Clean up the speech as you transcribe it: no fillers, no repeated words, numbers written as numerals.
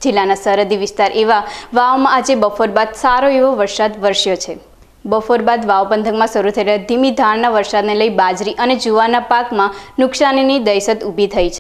જિલ્લાના સરહદી વિસ્તાર એવા વાવમાં આજે બપોર બાદ સારો એવો વરસાદ વરસ્યો છે। બપોર બાદ વાવ પંથકમાં શરૂ થયેલા ધીમી ધારના વરસાદને લઈ બાજરી અને જુવારના પાકમાં નુકસાનીની દહેશત ઊભી થઈ છે।